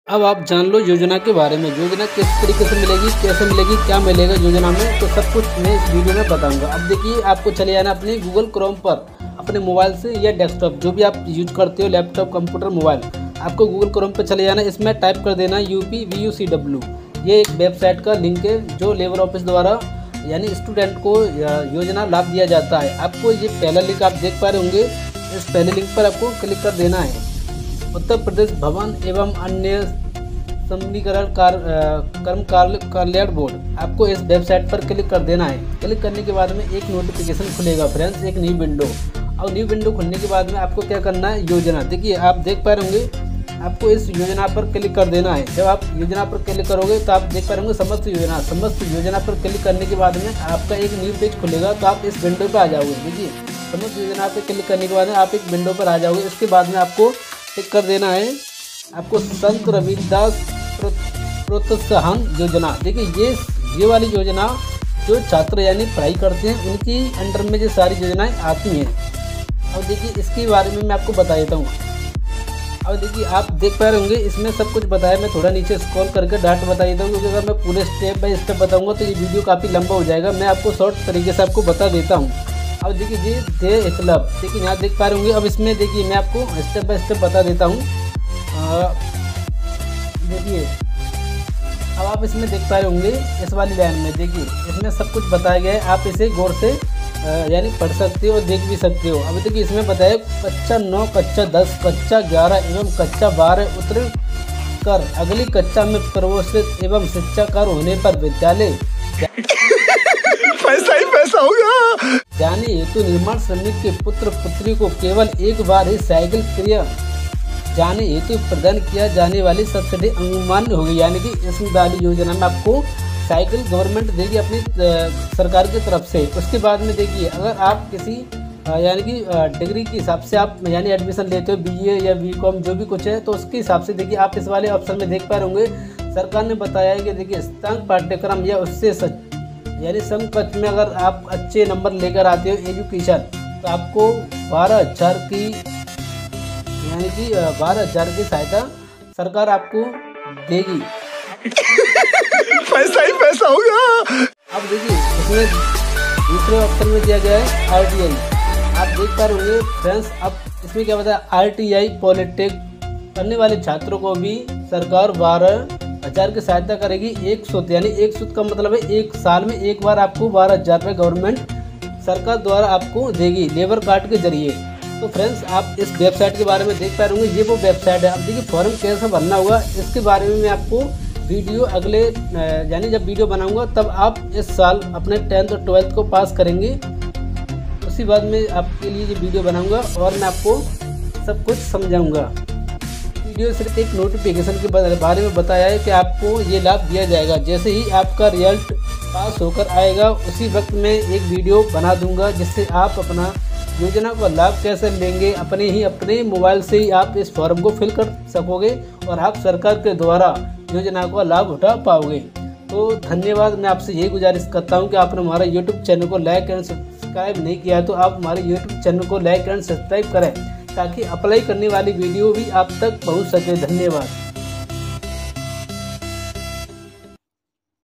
अब आप जान लो योजना के बारे में। योजना किस तरीके से मिलेगी, कैसे मिलेगी, क्या मिलेगा योजना में, तो सब कुछ मैं इस वीडियो में बताऊंगा। अब देखिए, आपको चले जाना अपने गूगल क्रोम पर अपने मोबाइल से या डेस्कटॉप जो भी आप यूज करते हो, लैपटॉप, कंप्यूटर, मोबाइल, आपको गूगल क्रोम पर चले जाना। इसमें टाइप कर देना UPVUCW। ये एक वेबसाइट का लिंक है जो लेबर ऑफिस द्वारा यानी स्टूडेंट को योजना लाभ दिया जाता है। आपको ये पहला लिंक आप देख पा रहे होंगे, इस पहले लिंक पर आपको क्लिक कर देना है। उत्तर प्रदेश भवन एवं अन्य समीकरण कर्म कल्याण बोर्ड, आपको इस वेबसाइट पर क्लिक कर देना है। क्लिक करने के बाद में एक नोटिफिकेशन खुलेगा फ्रेंड्स, एक न्यू विंडो। और न्यू विंडो खुलने के बाद में आपको क्या करना है, योजना, देखिए आप देख पा रहे होंगे, आपको इस योजना पर क्लिक कर देना है। जब आप योजना पर क्लिक करोगे तो आप देख पा रहे होंगे समस्त योजना पर क्लिक करने के बाद में आपका एक न्यू पेज खुलेगा, तो आप इस विंडो पर आ जाओगे। देखिए, समस्त योजना पर क्लिक करने के बाद में आप एक विंडो पर आ जाओगे। इसके बाद में आपको टिक कर देना है, आपको संत रविदास प्रोत्साहन योजना। देखिए, ये वाली योजना जो छात्र यानी पढ़ाई करते हैं उनकी अंडर में जो सारी योजनाएं आती हैं। और देखिए, इसके बारे में मैं आपको बता देता हूँ। और देखिए, आप देख पा रहे होंगे इसमें सब कुछ बताया। मैं थोड़ा नीचे स्क्रॉल करके डाट बता देता हूँ, क्योंकि अगर मैं पूरे स्टेप बाय स्टेप बताऊँगा तो ये वीडियो काफ़ी लंबा हो जाएगा। मैं आपको शॉर्ट तरीके से आपको बता देता हूँ। अब देखिए, ये दे इतलब, देखिए यहाँ देख पा रहे होंगे। अब इसमें देखिए मैं आपको स्टेप बाय स्टेप बता देता हूँ। देखिए, अब आप इसमें देख पा रहे होंगे इस वाली लाइन में, देखिए इसमें सब कुछ बताया गया है। आप इसे गौर से यानी पढ़ सकते हो और देख भी सकते हो। अब देखिए, इसमें बताया कक्षा 9, कक्षा 10, कक्षा 11 एवं कक्षा 12 उत्तीर्ण कर अगली कक्षा में प्रवेशित एवं शिक्षाकार होने पर विद्यालय पैसा ही पैसा होगा जाने हेतु निर्माण श्रमिक के पुत्र पुत्री को केवल एक बार ही साइकिल क्रिया जाने हेतु प्रदान किया जाने वाली सब्सिडी अनुमान होगी। यानी कि इस वाली योजना में आपको साइकिल गवर्नमेंट देगी अपनी सरकार की तरफ से। उसके बाद में देखिए, अगर आप किसी यानी कि डिग्री के हिसाब से आप यानी एडमिशन लेते हो, BA या BCom जो भी कुछ है, तो उसके हिसाब से देखिए आप इस वाले ऑप्शन में देख पा रहे होंगे। सरकार ने बताया है कि देखिए, स्नातक पाठ्यक्रम या उससे यानी समकक्ष में अगर आप अच्छे नंबर लेकर आते हो एजुकेशन, तो आपको 12,000 की यानी कि 12,000 की सहायता सरकार आपको देगी। पैसा ही पैसा होगा। अब देखिए, इसमें दूसरे ऑप्शन में दिया गया है RTI। आप देख पा रहे होंगे फ्रेंड्स। अब इसमें क्या बताया, RTI पॉलिटेक्निक करने वाले छात्रों को भी सरकार 12,000 की सहायता करेगी। एक सूत्र, यानी एक सूत्र का मतलब है एक साल में एक बार आपको 12,000 रुपये गवर्नमेंट सरकार द्वारा आपको देगी लेबर कार्ड के जरिए। तो फ्रेंड्स, आप इस वेबसाइट के बारे में देख पा रहे होंगे, ये वो वेबसाइट है। अब देखिए, फॉर्म कैसे भरना होगा इसके बारे में मैं आपको वीडियो अगले यानी जब वीडियो बनाऊंगा तब आप इस साल अपने 10th और 12th को पास करेंगे, उसी बाद में आपके लिए ये वीडियो बनाऊंगा और मैं आपको सब कुछ समझाऊंगा। वीडियो सिर्फ एक नोटिफिकेशन के बारे में बताया है कि आपको ये लाभ दिया जाएगा। जैसे ही आपका रिजल्ट पास होकर आएगा उसी वक्त मैं एक वीडियो बना दूंगा, जिससे आप अपना योजना का लाभ कैसे लेंगे अपने मोबाइल से ही आप इस फॉर्म को फिल कर सकोगे और आप सरकार के द्वारा योजना का लाभ उठा पाओगे। तो धन्यवाद। मैं आपसे यही गुजारिश करता हूं कि आपने हमारा YouTube चैनल को लाइक एंड सब्सक्राइब नहीं किया तो आप हमारे YouTube चैनल को लाइक एंड सब्सक्राइब करें, ताकि अप्लाई करने वाली वीडियो भी आप तक पहुंच सके। धन्यवाद।